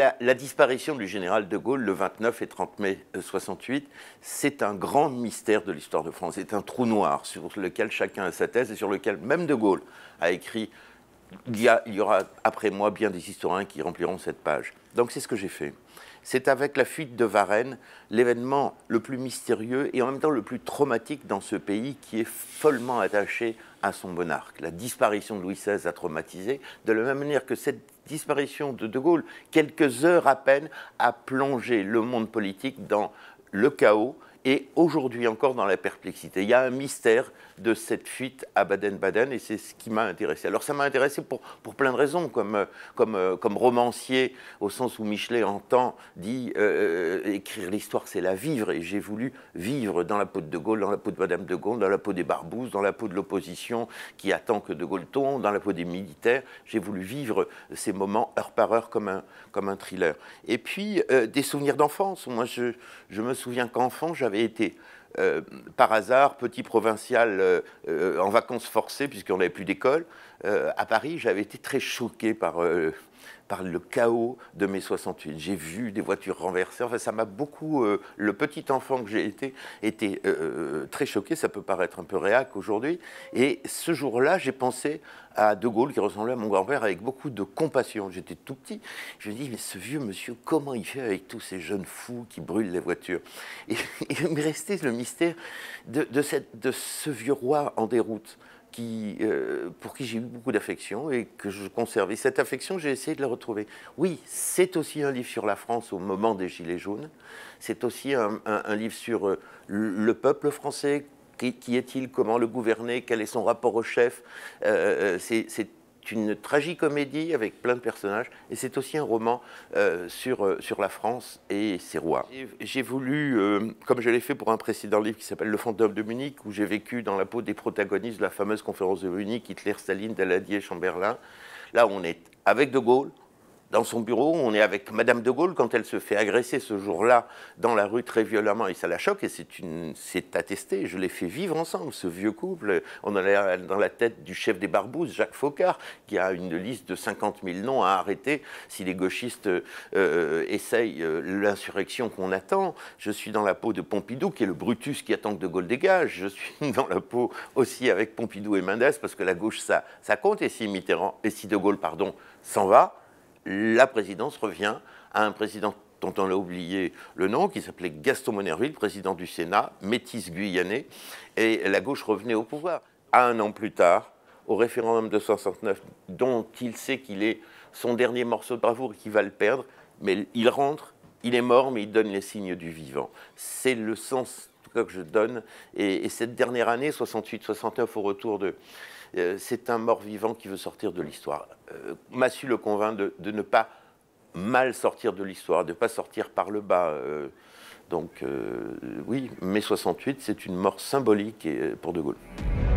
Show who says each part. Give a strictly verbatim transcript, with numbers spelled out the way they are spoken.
Speaker 1: la, la disparition du général de Gaulle le vingt-neuf et trente mai soixante-huit, c'est un grand mystère de l'histoire de France. C'est un trou noir sur lequel chacun a sa thèse et sur lequel même de Gaulle a écrit « il y, a, il y aura après moi bien des historiens qui rempliront cette page ». Donc c'est ce que j'ai fait. C'est avec la fuite de Varennes l'événement le plus mystérieux et en même temps le plus traumatique dans ce pays qui est follement attaché à son monarque. La disparition de Louis seize a traumatisé, de la même manière que cette disparition de De Gaulle, quelques heures à peine, a plongé le monde politique dans le chaos et aujourd'hui encore dans la perplexité. Il y a un mystère de cette fuite à Baden-Baden et c'est ce qui m'a intéressé. Alors ça m'a intéressé pour, pour plein de raisons, comme, comme, comme romancier, au sens où Michelet entend, dit euh, écrire l'histoire c'est la vivre, et j'ai voulu vivre dans la peau de De Gaulle, dans la peau de Madame de Gaulle, dans la peau des Barbouzes, dans la peau de l'opposition qui attend que De Gaulle tombe, dans la peau des militaires. J'ai voulu vivre ces moments heure par heure comme un, comme un thriller. Et puis euh, des souvenirs d'enfance. Moi je, je me souviens qu'enfant j'avais été euh, par hasard petit provincial euh, euh, en vacances forcées puisqu'on n'avait plus d'école euh, à Paris. J'avais été très choqué par, euh, par le chaos de mai soixante-huit. J'ai vu des voitures renversées. Enfin, ça m'a beaucoup, euh, le petit enfant que j'ai été, était euh, très choqué. Ça peut paraître un peu réac aujourd'hui. Et ce jour-là, j'ai pensé à De Gaulle qui ressemblait à mon grand-père avec beaucoup de compassion. J'étais tout petit. Je me dis, mais ce vieux monsieur, comment il fait avec tous ces jeunes fous qui brûlent les voitures? Et, et il me restait le mystère de, de, cette, de ce vieux roi en déroute. Qui, euh, pour qui j'ai eu beaucoup d'affection et que je conserve. Et cette affection, j'ai essayé de la retrouver. Oui, c'est aussi un livre sur la France au moment des Gilets jaunes. C'est aussi un, un, un livre sur euh, le peuple français. Qui, qui est-il? Comment le gouverner? Quel est son rapport au chef? euh, C'est une tragicomédie avec plein de personnages. Et c'est aussi un roman euh, sur, euh, sur la France et ses rois. J'ai voulu, euh, comme je l'ai fait pour un précédent livre qui s'appelle Le fantôme de Munich, où j'ai vécu dans la peau des protagonistes de la fameuse conférence de Munich, Hitler, Staline, Daladier, Chamberlain. Là, on est avec De Gaulle, dans son bureau, on est avec Madame de Gaulle quand elle se fait agresser ce jour-là dans la rue très violemment et ça la choque et c'est attesté, je l'ai fait vivre ensemble, ce vieux couple. On a dans la tête du chef des Barbouzes, Jacques Faucard, qui a une liste de cinquante mille noms à arrêter si les gauchistes euh, essayent euh, l'insurrection qu'on attend. Je suis dans la peau de Pompidou, qui est le Brutus qui attend que De Gaulle dégage. Je suis dans la peau aussi avec Pompidou et Mendès, parce que la gauche, ça, ça compte. Et si Mitterrand, et si De Gaulle, pardon, s'en va, la présidence revient à un président dont on a oublié le nom, qui s'appelait Gaston Monnerville, président du Sénat, métis guyanais, et la gauche revenait au pouvoir. Un an plus tard, au référendum de soixante-neuf, dont il sait qu'il est son dernier morceau de bravoure et qu'il va le perdre, mais il rentre, il est mort, mais il donne les signes du vivant. C'est le sens en tout cas que je donne, et, et cette dernière année, soixante-huit soixante-neuf, au retour de... Euh, c'est un mort-vivant qui veut sortir de l'histoire. Euh, m'a su le convaincre de, de ne pas mal sortir de l'histoire, de ne pas sortir par le bas. Euh, donc euh, oui, mai soixante-huit, c'est une mort symbolique pour De Gaulle.